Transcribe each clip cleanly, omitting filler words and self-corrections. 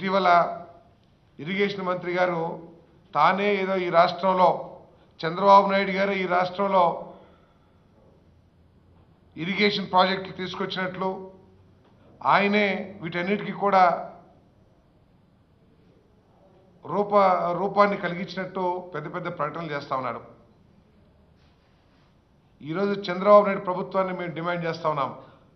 ఇటీవల ఇరిగేషన్ మంత్రి గారు తానే ఏదో ఈ రాష్ట్రంలో చంద్రబాబు నాయుడు గారు ఈ రాష్ట్రంలో ఇరిగేషన్ ప్రాజెక్టు తీసుకొచ్చినట్లు ఆయనే వీటన్నిటికీ కూడా రూపాన్ని కలిగించినట్టు పెద్ద పెద్ద ప్రకటనలు చేస్తా ఉన్నాడు. ఈరోజు చంద్రబాబు నాయుడు ప్రభుత్వాన్ని మేము డిమాండ్ చేస్తా ఉన్నాం.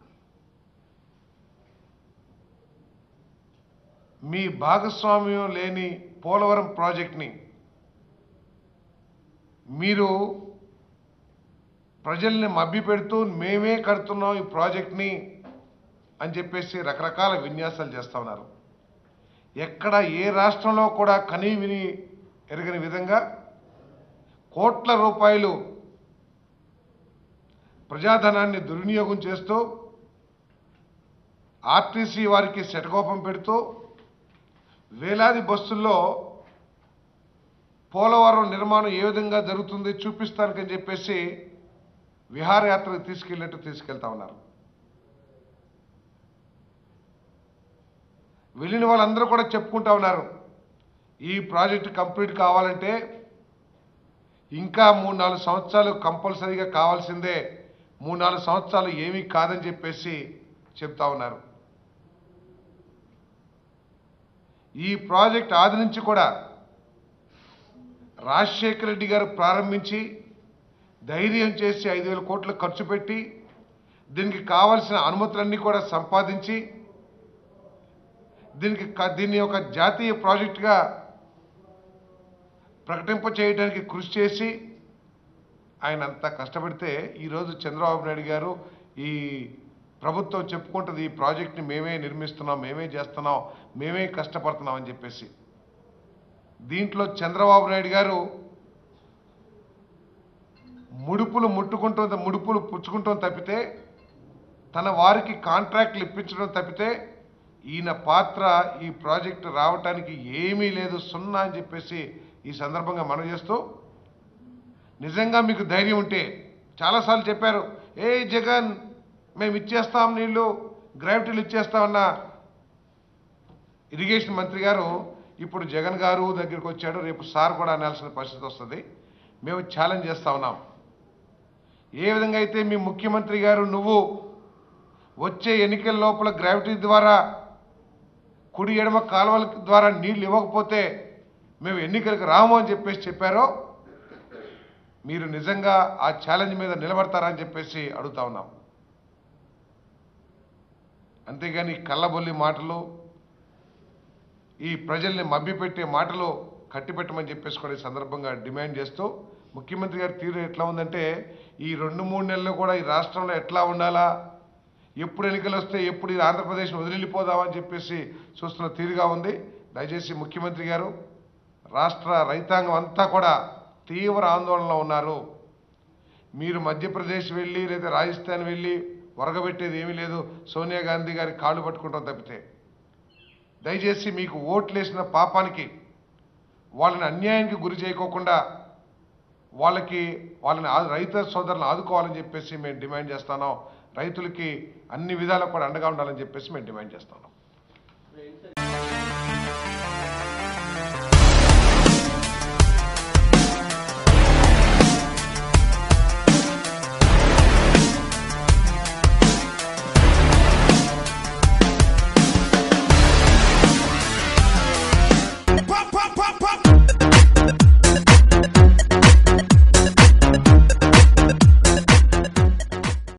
మీ భాగస్వామ్యం లేని పోలవరం ప్రాజెక్ట్ని మీరు ప్రజల్ని మభ్యపెడుతూ మేమే కడుతున్నాం ఈ ప్రాజెక్ట్ని అని చెప్పేసి రకరకాల విన్యాసాలు చేస్తూ ఉన్నారు. ఎక్కడ ఏ రాష్ట్రంలో కూడా కనీ విని ఎరగని విధంగా కోట్ల రూపాయలు ప్రజాధనాన్ని దుర్వినియోగం చేస్తూ ఆర్టీసీ వారికి శటకోపం పెడుతూ వేలాది బస్సుల్లో పోలవరం నిర్మాణం ఏ విధంగా జరుగుతుంది చూపిస్తానికని చెప్పేసి విహారయాత్రకు తీసుకెళ్ళినట్టు తీసుకెళ్తా ఉన్నారు. వెళ్ళిన వాళ్ళందరూ కూడా చెప్పుకుంటా ఉన్నారు, ఈ ప్రాజెక్టు కంప్లీట్ కావాలంటే ఇంకా 3-4 సంవత్సరాలు కంపల్సరీగా కావాల్సిందే, 3-4 సంవత్సరాలు ఏమీ కాదని చెప్పేసి చెప్తా ఉన్నారు. ఈ ప్రాజెక్ట్ ఆది నుంచి కూడా రాజశేఖర రెడ్డి గారు ప్రారంభించి ధైర్యం చేసి 5,000 కోట్లు ఖర్చు పెట్టి దీనికి కావాల్సిన అనుమతులన్నీ కూడా సంపాదించి దీన్ని ఒక జాతీయ ప్రాజెక్టుగా ప్రకటింప చేయడానికి కృషి చేసి ఆయన అంతా కష్టపడితే ఈరోజు చంద్రబాబు నాయుడు గారు ఈ ప్రభుత్వం చెప్పుకుంటుంది ఈ ప్రాజెక్ట్ని మేమే నిర్మిస్తున్నాం, మేమే చేస్తున్నాం, మేమే కష్టపడుతున్నాం అని చెప్పేసి. దీంట్లో చంద్రబాబు నాయుడు గారు ముడుపులు పుచ్చుకుంటాం తప్పితే తన వారికి కాంట్రాక్టులు ఇప్పించడం తప్పితే ఈయన పాత్ర ఈ ప్రాజెక్టు రావటానికి ఏమీ లేదు, సున్నా అని చెప్పేసి ఈ సందర్భంగా మనం చేస్తూ, నిజంగా మీకు ధైర్యం ఉంటే చాలాసార్లు చెప్పారు, ఏ జగన్ మేము ఇచ్చేస్తాం నీళ్ళు, గ్రావిటీలు ఇచ్చేస్తామన్న ఇరిగేషన్ మంత్రి గారు ఇప్పుడు జగన్ గారు దగ్గరికి వచ్చాడు, రేపు సార్ కూడా అనాల్సిన పరిస్థితి వస్తుంది. మేము ఛాలెంజ్ చేస్తా ఉన్నాం, ఏ విధంగా అయితే మీ ముఖ్యమంత్రి గారు నువ్వు వచ్చే ఎన్నికల లోపల గ్రావిటీ ద్వారా కుడి ఎడమ కాలువల ద్వారా నీళ్లు ఇవ్వకపోతే మేము ఎన్నికలకు రాము అని చెప్పేసి చెప్పారో, మీరు నిజంగా ఆ ఛాలెంజ్ మీద నిలబడతారని చెప్పేసి అడుగుతా ఉన్నాం. అంతేగాని కళ్ళబొల్లి మాటలు, ఈ ప్రజల్ని మభ్యపెట్టే మాటలు కట్టిపెట్టమని చెప్పేసి కూడా ఈ సందర్భంగా డిమాండ్ చేస్తూ, ముఖ్యమంత్రి గారి తీరు ఎట్లా ఉందంటే ఈ 2-3 నెలలు కూడా ఈ రాష్ట్రంలో ఎట్లా ఉండాలా, ఎప్పుడు ఎన్నికలు వస్తే ఎప్పుడు ఈ ఆంధ్రప్రదేశ్ వదిలిపోదామని చెప్పేసి చూస్తున్న తీరుగా ఉంది. దయచేసి ముఖ్యమంత్రి గారు, రాష్ట్ర రైతాంగం అంతా కూడా తీవ్ర ఆందోళనలో ఉన్నారు. మీరు మధ్యప్రదేశ్ వెళ్ళి లేదా రాజస్థాన్ వెళ్ళి వరగబెట్టేది ఏమీ లేదు, సోనియా గాంధీ గారి కాళ్ళు పట్టుకుంటాం తప్పితే. దయచేసి మీకు ఓట్లేసిన పాపానికి వాళ్ళని అన్యాయానికి గురి చేయకోకుండా వాళ్ళని రైతు సోదరులను ఆదుకోవాలని చెప్పేసి మేము డిమాండ్ చేస్తున్నాం. రైతులకి అన్ని విధాలకు కూడా అండగా ఉండాలని చెప్పేసి మేము డిమాండ్ చేస్తున్నాం.